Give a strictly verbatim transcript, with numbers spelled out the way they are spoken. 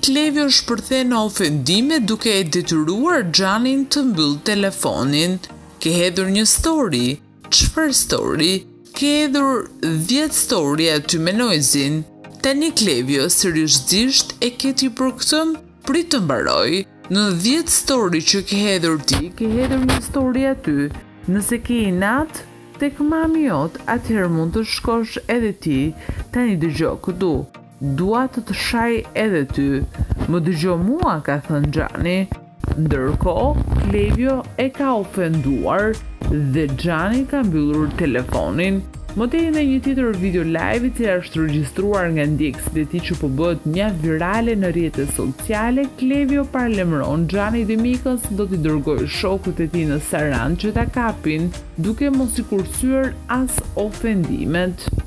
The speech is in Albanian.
Cllevio shpërthe në ofendime duke e detyruar Xhanin të mbyll telefonin. Ke hedhur një story. Çfarë story? Ke hedhur dhjetë story aty me noizin. Tani Cllevio seriozisht e keti për këtë? Prit të mbaroj. Në dhjetë story që ke hedhur ti, ke hedhur një story aty. Nëse ke inat tek mami jot, atëherë mund të shkosh edhe ti. Tani dëgjoj këtu. Dua të të shaj edhe ty. Më dëgjo mua, ka thënë Xhani. Ndërkohë, Cllevio e ka ofenduar dhe Xhani ka mbyllur telefonin. Më tej në një tjetër video live i cili është regjistruar nga ndjekësit e tij që po bëhet mjaft virale në rrjetet sociale, Cllevio paralajmëron Xhani dhe mikës do t'i dërgojë shokut e tij në Saran që ta kapin, duke mos i kursyer as ofendimet.